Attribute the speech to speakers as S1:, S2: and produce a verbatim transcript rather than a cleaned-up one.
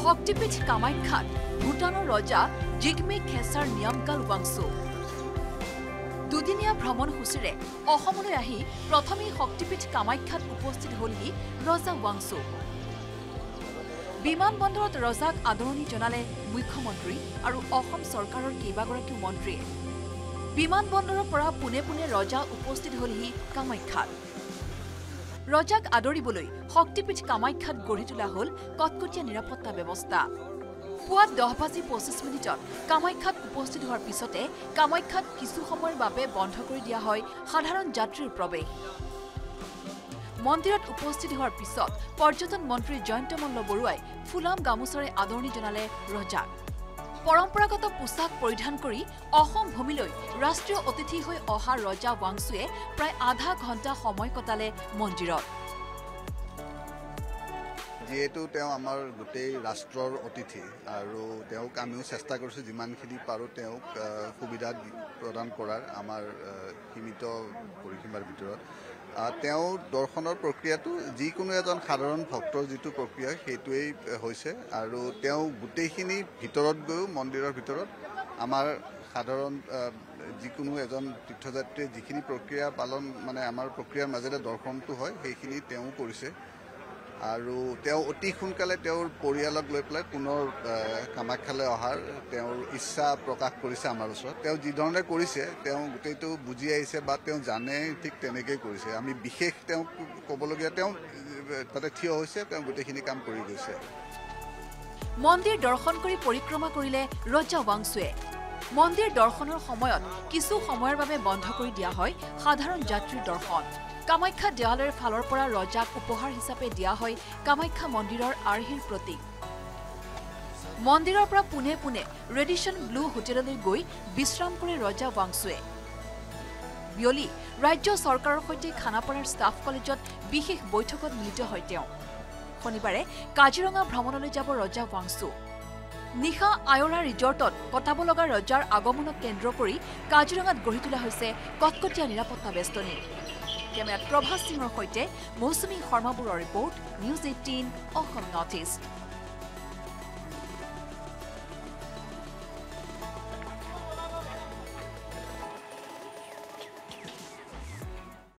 S1: শক্তিপীঠ কামাখ্যাত ভূটানৰ ৰজা জিগমে খেছাৰ নিয়মকাল ৱাংচু দুদিনীয়া ভ্ৰমণ সূচীৰে অসমলৈ আহি প্ৰথমেই শক্তিপীঠ কামাখ্যাত উপস্থিত হলহি ৰজা ৱাংচু। বিমানবন্দৰত ৰজাক আদৰণি জনালে মুখ্যমন্ত্ৰী আৰু অসম চৰকাৰৰ কেইবাগৰাকীও মন্ত্ৰীয়ে। বিমানবন্দৰৰ পৰা পুনে পুনে ৰজা উপস্থিত হলহি কামাখ্যাত। ৰজাক আদৰিবলৈ শক্তিপীঠ কামাখ্যাত গঢ়ি তোলা হল কটকটীয়া নিৰাপত্তা ব্যৱস্থা। পুৱা দহ বাজি পঁচিছ মিনিটত কামাখ্যাত উপস্থিত হোৱাৰ পিছতে কামাখ্যাত কিছু সময়ৰ বাবে বন্ধ কৰি দিয়া হয় সাধাৰণ যাত্ৰীৰ প্ৰৱেশ। মন্দিৰত উপস্থিত হোৱাৰ পিছত পৰ্যটন মন্ত্ৰী জয়ন্ত মল্ল বৰুৱাই ফুলাম গামোচাৰে আদৰণি জনালে ৰজাক। পৰম্পৰাগত পোছাক পৰিধান কৰি অসম ভূমিলৈ ৰাষ্ট্ৰীয় অতিথি হৈ অহা ৰজা ৱাংচুৱে প্ৰায় আধা ঘণ্টা সময় কটালে মন্দিৰত।
S2: যেহেতু তেওঁ আমাৰ গোটেই ৰাষ্ট্ৰৰ অতিথি আৰু তেওঁক আমিও চেষ্টা কৰিছোঁ যিমানখিনি পাৰোঁ তেওঁক সুবিধা প্ৰদান কৰাৰ আমাৰ সীমিত পৰিসীমাৰ ভিতৰত। তেওঁ দৰ্শনৰ প্ৰক্ৰিয়াটো যিকোনো এজন সাধাৰণ ভক্তৰ যিটো প্ৰক্ৰিয়া সেইটোৱেই হৈছে আৰু তেওঁ গোটেইখিনি ভিতৰত গৈও মন্দিৰৰ ভিতৰত আমাৰ সাধাৰণ যিকোনো এজন তীৰ্থযাত্ৰীয়ে যিখিনি প্ৰক্ৰিয়া পালন মানে আমাৰ প্ৰক্ৰিয়াৰ মাজেৰে দৰ্শনটো হয় সেইখিনি তেওঁ কৰিছে আৰু তেওঁ অতি সোনকালে তেওঁৰ পৰিয়ালক লৈ পেলাই পুনৰ কামাখ্যালৈ অহাৰ তেওঁৰ ইচ্ছা প্ৰকাশ কৰিছে আমাৰ ওচৰত। তেওঁ যিধৰণে কৰিছে তেওঁ গোটেইটো বুজি আহিছে বা তেওঁ জানে ঠিক তেনেকেই কৰিছে। আমি বিশেষ তেওঁক ক'বলগীয়া তেওঁ তাতে থিয় হৈছে তেওঁ গোটেইখিনি কাম কৰি গৈছে।
S1: মন্দিৰ দৰ্শন কৰি পৰিক্ৰমা কৰিলে ৰজা ৱাংচুৱে। মন্দিৰ দৰ্শনৰ সময়ত কিছু সময়ৰ বাবে বন্ধ কৰি দিয়া হয় সাধাৰণ যাত্ৰীৰ দৰ্শন। কামাখ্যা দেৱালয়ৰ ফালৰ পৰা ৰজাক উপহাৰ হিচাপে দিয়া হয় কামাখ্যা মন্দিৰৰ আৰ্হিৰ প্ৰতীক। মন্দিৰৰ পৰা পুনে পুনে ৰেডিশ্যন ব্লু হোটেললৈ গৈ বিশ্ৰাম কৰে ৰজা ৱাংচুৱে। বিয়লি ৰাজ্য চৰকাৰৰ সৈতে খানাপাৰাৰ ষ্টাফ কলেজত বিশেষ বৈঠকত মিলিত হয় তেওঁ। শনিবাৰে কাজিৰঙা ভ্ৰমণলৈ যাব ৰজা ৱাংচু। নিশা আয়ৰা ৰিজৰ্টত কটাব লগা ৰজাৰ আগমনক কেন্দ্ৰ কৰি কাজিৰঙাত গঢ়ি তোলা হৈছে কটকটীয়া নিৰাপত্তা বেষ্টনী। কেমেৰাত প্ৰভাস সিঙৰ সৈতে মৌচুমী শৰ্মাবোৰৰ report, news eighteen Assam north east.